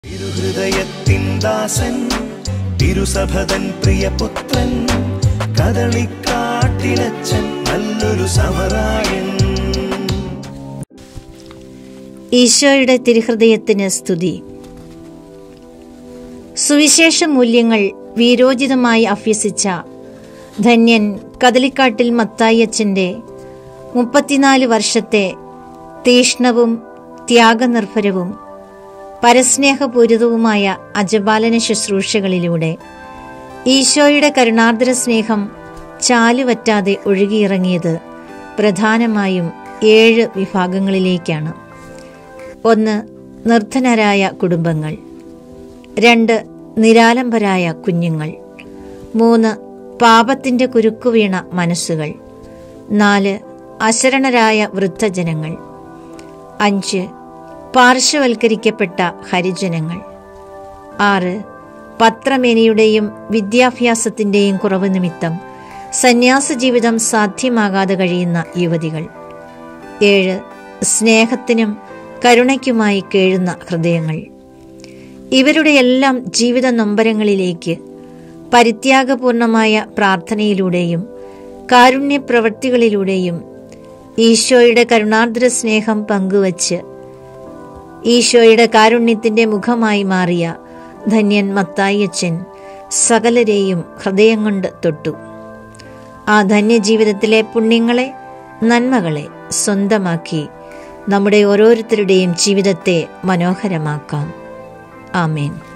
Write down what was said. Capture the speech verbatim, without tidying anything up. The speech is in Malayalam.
തിരുഹൃദയത്തിൻ ദാസൻ തിരുസഭതൻ പ്രിയപുത്രൻ കദളിക്കാട്ടിലച്ചൻ നല്ലൊരു സമറായൻ. ഈശോയുടെ തിരുഹൃദയത്തിന് സ്തുതി. സുവിശേഷ മൂല്യങ്ങൾ വീരോചിതമായി അഭ്യസിച്ച ധന്യൻ കദളിക്കാട്ടിൽ മത്തായിയച്ചൻ്റെ മുപ്പത്തിനാല് വർഷത്തെ തീഷ്ണവും ത്യാഗനിർഭരവും പരസ്നേഹപൂരിതവുമായ അജപാലന ശുശ്രൂഷകളിലൂടെ ഈശോയുടെ കരുണാർദ്ര സ്നേഹം ചാലുവറ്റാതെ ഒഴുകിയിറങ്ങിയത് പ്രധാനമായും ഏഴ് വിഭാഗങ്ങളിലേക്കാണ്. ഒന്ന്, നിർധനരായ കുടുംബങ്ങൾ. രണ്ട്, നിരാലംബരായ കുഞ്ഞുങ്ങൾ. മൂന്ന്, പാപത്തിന്റെ കുരുക്കുവീണ മനസ്സുകൾ. നാല്, അശരണരായ വൃദ്ധജനങ്ങൾ. അഞ്ച്, പാർശ്വവൽക്കരിക്കപ്പെട്ട ഹരിജനങ്ങൾ. ആറ്, പത്രമേനിയുടെയും വിദ്യാഭ്യാസത്തിന്റെയും കുറവ് നിമിത്തം സന്യാസ ജീവിതം സാധ്യമാകാതെ കഴിയുന്ന യുവതികൾ. ഏഴ്, സ്നേഹത്തിനും കരുണയ്ക്കുമായി കേഴുന്ന ഹൃദയങ്ങൾ. ഇവരുടെ എല്ലാം ജീവിത നൊമ്പരങ്ങളിലേക്ക് പരിത്യാഗപൂർണമായ പ്രാർത്ഥനയിലൂടെയും കാരുണ്യപ്രവൃത്തികളിലൂടെയും ഈശോയുടെ കരുണാർദ്ര സ്നേഹം പങ്കുവച്ച് ഈശോയുടെ കാരുണ്യത്തിന്റെ മുഖമായി മാറിയ ധന്യൻ മത്തായിയച്ചൻ സകലരെയും ഹൃദയം കൊണ്ട് തൊട്ടു. ആ ധന്യജീവിതത്തിലെ പുണ്യങ്ങളെ, നന്മകളെ സ്വന്തമാക്കി നമ്മുടെ ഓരോരുത്തരുടെയും ജീവിതത്തെ മനോഹരമാക്കാം. ആമേൻ.